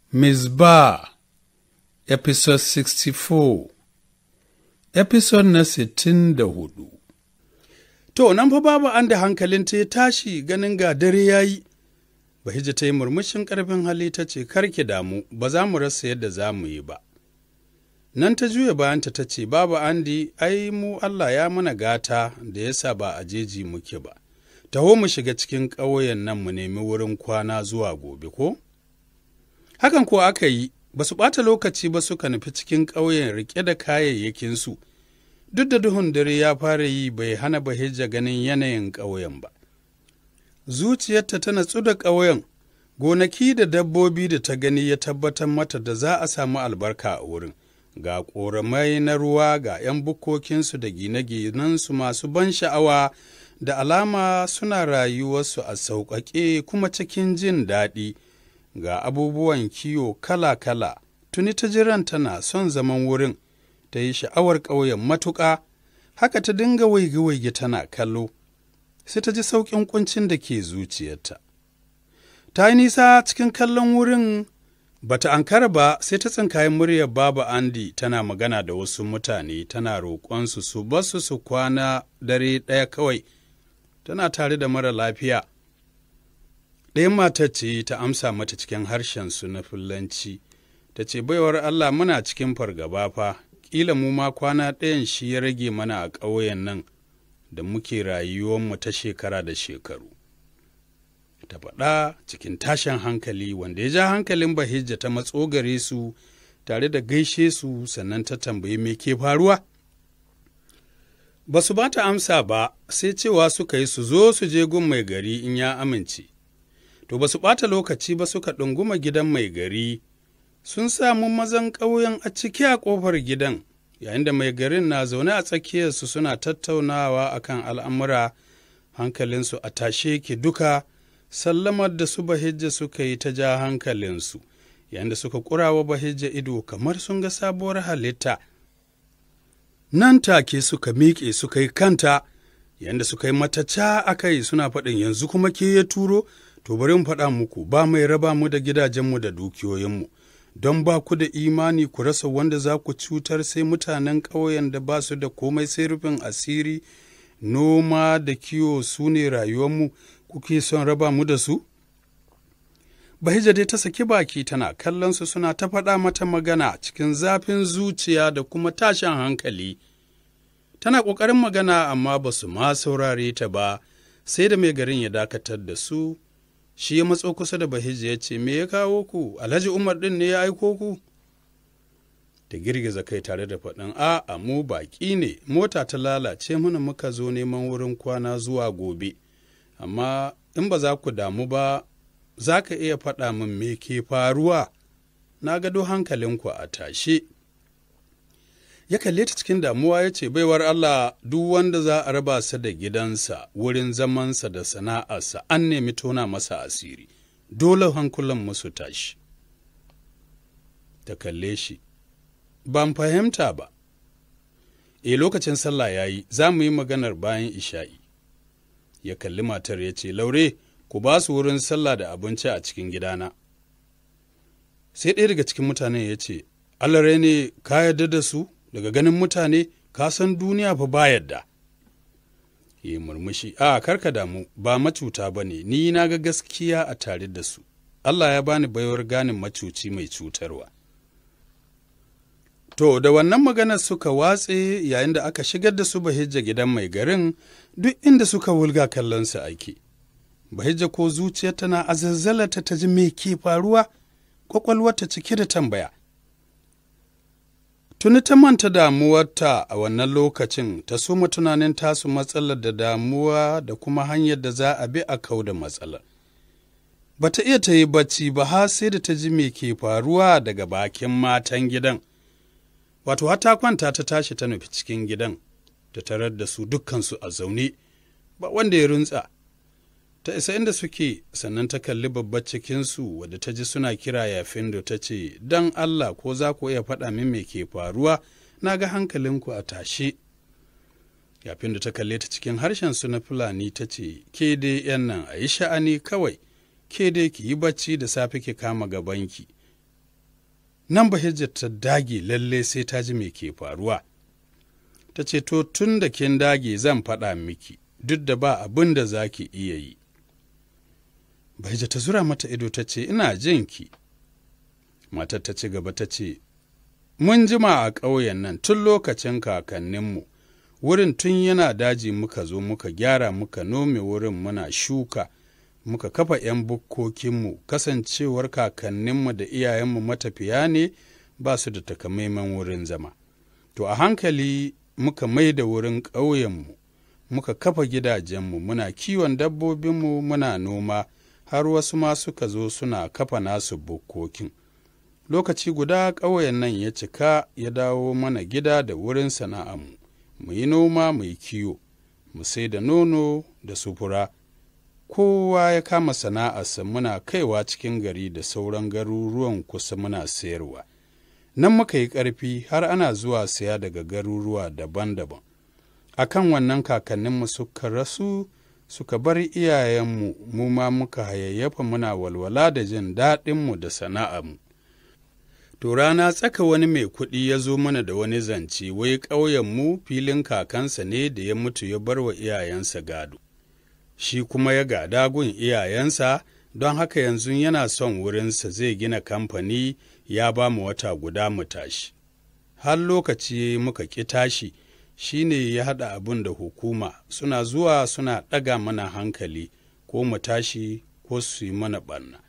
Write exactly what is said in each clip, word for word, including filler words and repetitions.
Mizbah, Episode sixty-four, Episode na sittin da hudu. To, nan fa babu an da hankalinta ya tashi ganin ga dare ya yi. Bahijja ta yi murmushin ƙarfin hali ta ce, Karki damu, ba za mu rasa yadda za mu yi ba. Nan ta juya bayanta ta ce, Babu Andi, ai mu Allah ya mana gata da ya sa ba a jeji muke ba. Taho mu shiga cikin ƙauyen nan mu nemi wurin kwana zuwa gobe ko? Hakan ko aka yi, ba su ɓata lokaci ba suka nufi cikin ƙauyen riƙe da kayayyakinsu. Duk da duhun dare ya fara yi bai hana Bahijja ganin yanayin ƙauyen ba. Zuciyarta ta natsu da ƙauyen, gonaki da dabbobi da ta gani ya tabbatar mata da za a samu albarka a wurin. Ga ƙoramai na ruwa ga ’yan bukkokinsu da gine-ginensu masu ban sha'awa da alama suna rayuwarsu a sauƙaƙe kuma cikin jin daɗi. Ga abubuwan kiwo kala-kala, tuni ta jiran tana son zaman wurin, ta yi sha'awar ƙauyen matuƙa, haka ta dinga waige-waige tana kallo, sai ta ji sauƙin ƙuncin da ke zuciyarta. Ta yi nisa cikin kallon wurin, ba ta ankara ba sai ta tsinkayi muryar Baba Andi tana magana da wasu mutane, tana roƙonsu su basu su kwana dare ɗaya kawai, tana tare da mara lafiya. Ɗayan matar ce ta amsa mata cikin harshensu na Fulanci, ta ce, Baiwar Allah muna cikin fargaba fa, ƙila mu ma kwana ɗayan shi ya rage mana a ƙauyen nan da muke rayuwarmu ta shekara da shekaru. Ta faɗa cikin tashin hankali wanda ya ja hankalin Bahijja ta matso gare su tare da gaishe su sannan ta tambayi me ke faruwa. Ba su ba ta amsa ba sai cewa suka yi su zo su je gun mai gari in ya amince. To ba su ɓata lokaci ba suka ɗunguma gidan mai gari, sun samu mazan ƙauyen a ciki a ƙofar gidan, yayin da mai garin na zaune a tsakiyarsu suna tattaunawa akan al'amura, hankalinsu a tashe ke duka, sallamar da su Bahijja suka yi ta ja hankalinsu, yayin da suka ƙurawa Bahijja ido kamar sun ga sabuwar halitta. Nan take suka miƙe suka yi kanta, yayin da suka yi mata ca a kai suna faɗin yanzu kuma ke ya turo, to bari mu faɗa muku ba mai raba mu da gidajenmu da dukiyoyinmu, don ba ku da imani ku rasa wanda za ku cutar sai mutanen ƙauyen da ba su da komai sai rufin asiri, noma da kiwo su ne rayuwarmu, kuke son raba mu da su? Bahijja dai ta saki baki tana kallon su suna ta faɗa mata magana cikin zafin zuciya da kuma tashin hankali. Tana ƙoƙarin magana amma ba su ma saurare ta ba, sai da mai garin ya dakatar da su. Shi ya matso kusa da Bahijja ya ce, Me ya kawo ku, Alhaji Umar ɗin ne ya aiko ku? Ta girgiza kai tare da faɗin, A'a, mu baƙi ne, mota ta lalace mana muka zo neman wurin kwana zuwa gobe, amma in ba za ku damu ba, za ka iya faɗa min me ke faruwa, na gado hankalinku a tashe. Ya kalle ta cikin damuwa ya ce, Baiwar Allah, duk wanda za a raba sa da gidansa, wurin zamansa da sana'arsa, an nemi tona masa asiri, dole hankulan musu tashi. Ta kalle shi, ban fahimta ba. E lokacin sallah ya yi, za mu yi maganar bayan isha'i. Ya kalli matar ya ce, Laure, ku ba su wurin sallah da abinci a cikin gidana. Sai ɗaya daga cikin mutanen ya ce, Allah ne ka yarda da su? Daga ganin mutane, ka san duniya fa ba yadda. Yi murmushi, a karka damu, ba macuta ba ne, ni na ga gaskiya a tare da su. Allah ya bani baiwar ganin macuci mai cutarwa. To, da wannan maganar suka watse yayin da aka shigar da su Bahijja gidan mai garin, duk inda suka wulga kallonsa ake. Bahijja ko zuciyar tana azazzalata ta ji me ke faruwa, ƙwaƙwalwarta cike da tambaya. Tuni ta manta damuwarta a wannan lokacin, ta soma tunanin tasu matsalar da damuwa da kuma hanyar da za a bi a kau da matsalar. Ba ta iya ta yi bacci ba har sai da ta ji me ke faruwa daga bakin matan gidan. Wato, har ta kwanta ta tashi ta nufi cikin gidan, ta tarar da su dukkansu a zaune, ba wanda ya runtsa. Ta isa inda suke, sannan ta kalli babbar cikinsu wadda ta ji suna kira Yafindo ta ce, Don Allah ko za ku iya faɗa min me ke faruwa, na ga hankalinku a tashe. Yafindo ta kalle ta cikin harshensu na Fulani ta ce, Ke dai ‘yan nan a yi sha'ani kawai, ke dai ki yi bacci da safe ki kama gabanki, Nan Bahijja ta dage lalle sai ta ji me ke faruwa. Ta ce, to tun da kin dage zan faɗa miki, duk da ba abin da za ki iya yi. Bahijja ta zura mata ido ta ce, ina jin ki. Matar ta ci gaba ta ce, mun jima a ƙauyen nan tun lokacin kakanninmu, wurin tun yana daji muka zo muka gyara muka nome wurin muna shuka, muka kafa ’yan bukkokinmu, kasancewar kakanninmu da iyayenmu matafiya ne ba su da takamaiman wurin zama. To a hankali muka mai da wurin ƙauyenmu, muka kafa gidajenmu, muna kiwon dabbobinmu, muna noma, har wasu ma suka zo suna kafa nasu bukkokin. Lokaci guda ƙauyen nan ya cika ya dawo mana gida da wurin sana'armu, mu yi noma mu yi kiwo, mu sai da nono da sufura. Kowa ya kama sana'arsa muna kaiwa cikin gari da sauran garuruwan kusa muna sayarwa. Nan muka yi ƙarfi har ana zuwa saya daga garuruwa daban-daban. A kan wannan kakanninmu suka rasu, suka bar iyayenmu, mu ma muka hayayyafa muna walwala da jin daɗinmu da sana'armu. To rana tsaka wani mai kuɗi ya zo mana da wani zance, wai ƙauyenmu filin kakansa ne da ya mutu ya bar wa iyayensa gado. Shi kuma ya gada gun iyayensa, don haka yanzu yana son wurinsa zai gina kamfani, ya ba mu wata guda mu tashi. Har lokaci muka ƙi tashi, shi ne ya haɗa abin da hukuma, suna zuwa suna ɗaga mana hankali, ko mu tashi ko su yi mana ɓarna.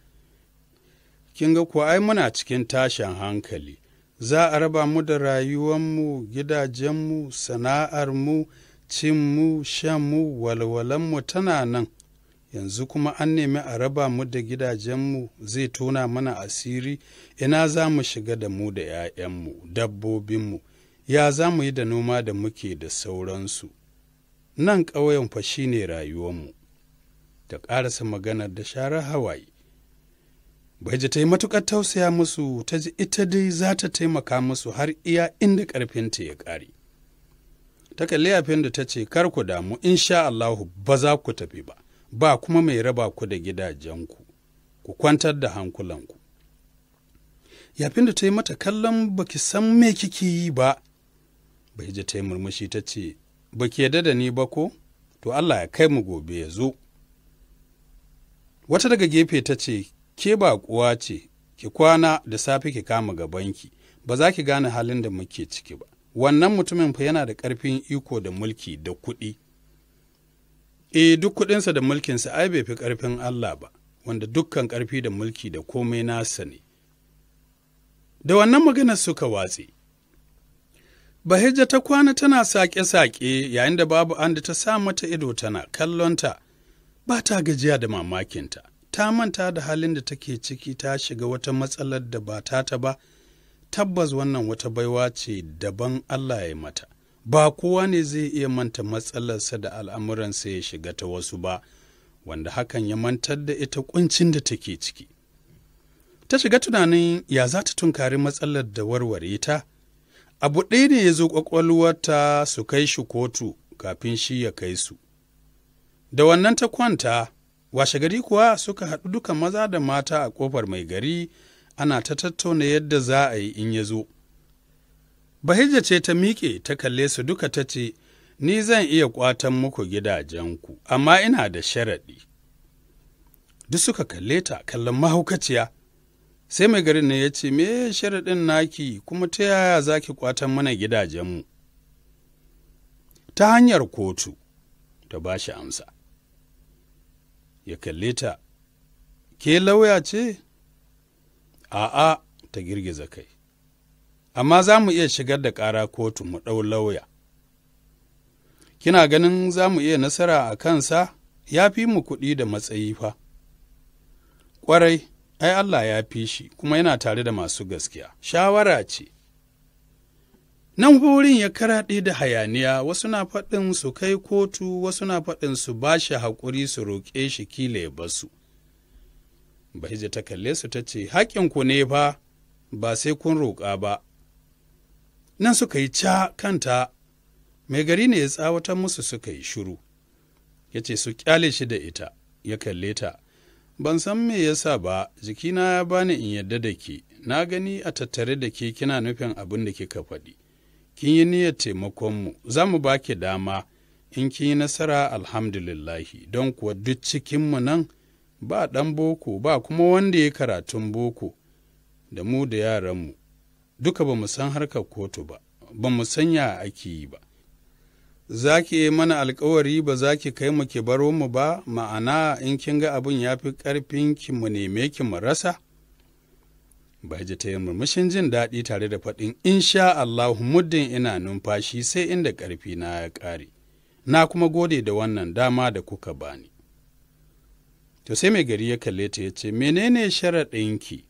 Kin ga kuwa ai muna cikin tashin hankali, za a raba mu da rayuwanmu, gidajenmu, sana'armu, cinmu, shanmu, walwalanmu tana nan, yanzu kuma an nemi a raba mu da gidajenmu, zai tona mana asiri, ina za mu shiga da mu da ’ya'yanmu, dabbobinmu, ya za mu yi da noma da muke da sauransu. Nan ƙauyen fa shi ne rayuwanmu. Ta ƙarasa maganar da sharar hawaye. Bahijja ta yi matuƙar tausaya musu, ta ji ita dai za ta taimaka musu har iya inda ƙarfinta ya ƙare. Ta kalli yafin da ta ce, kar ku damu, insha Allahu ba za ku tafi ba, ba kuma mai raba ku da gidajenku, ku kwantar da hankulanku. Yafin da ta yi mata kallon baki san me kike yi ba. Bahijja ta yi murmushi ta ce, baki yarda da ni ba ko? To Allah ya kai mu gobe ya zo. Wata daga gefe ta ce, ke baƙuwa ce, ki kwana da safe ki kama gabanki, ba za ki gane halin da muke ciki ba. Wannan mutumin fa yana da ƙarfin iko da mulki da kuɗi. E, duk kuɗinsa da mulkinsa ai bai fi ƙarfin Allah ba, wanda dukkan ƙarfi da mulki da komai nasa ne. Da wannan maganar suka watse. Bahijja ta kwana tana saƙe-saƙe yayin da babu an da ta sa mata ido tana kallonta, ba ta gajiya da mamakinta. Ta manta da halin da take ciki, ta shiga wata matsalar da ba ta ta ba. Tabbas wannan wata baiwa ce daban Allah ya mata, ba kowa ne zai iya manta matsalarsa da al'amuransa ya shiga ta wasu ba, wanda hakan ya mantar da ita ƙuncin da take ciki. Ta shiga tunanin ya za ta tunkari matsalar da warware ta. Abu ɗaya ne ya zo ƙwaƙwalwarta, su kai shi kotu kafin shi ya kai su. Da wannan ta kwanta, washe gari kuwa suka haɗu duka maza da mata a ƙofar mai gari, ana ta tattauna yadda za a yi in ya zo. Bahijja ce ta miƙe ta kalle su duka ta ce, ni zan iya ƙwatan muku gidajenku, amma ina da sharaɗi. Duk suka kalle ta kallon mahaukaciya. Sai mai garin ne ya ce, me sharaɗin naki, kuma ta yaya za ki ƙwatan mana gidajenmu? Ta hanyar kotu, ta ba shi amsa. Ya kalle ta, ke lauya ce? A'a, ta girgiza kai, amma za mu iya shigar da ƙara kotu mu ɗau lauya. Kina ganin za mu iya nasara a kansa? Ya fi mu kuɗi da matsayi fa. Ƙwarai, ai Allah ya fi shi, kuma yana tare da masu gaskiya. Shawara ce. Nan wurin ya karaɗe da hayaniya, wasu na faɗin su kai kotu, wasu na faɗin su ba shi haƙuri su roƙe shi kila ya basu. Bahijja ta kalle su ta ce, haƙƙinku ne fa, ba sai kun roƙa ba. Nan suka yi ca kanta, mai gari ne ya tsawatar musu suka yi shiru. Ya ce su ƙyale shi da ita, ya kalle ta, ban san me yasa ba, jikina ya bani in yadda da ke, na gani a tattare da ke kina nufin abin da kika faɗi. Kin yi niyyar taimakonmu, za mu ba ki dama, in kin yi nasara alhamdulillahi, don kuwa duk cikinmu nan ba ɗan boko ba kuma wanda ya karatun boko, da mu da yaranmu, duka ba mu san harkar kotu ba, ba mu san ya ake yi ba. Za ki yi mana alkawari ba za ki kai mu ki baro mu ba, ma'ana in kin ga abin ya fi ƙarfinki mu neme ki mu rasa? Baji ta yi murmushin jin daɗi tare da faɗin, in sha Allahu muddin ina numfashi sai inda ƙarfi na ya ƙare, na kuma gode da wannan dama da kuka bani. To sai mai gari ya kalle ta ya ce, menene sharaɗinki?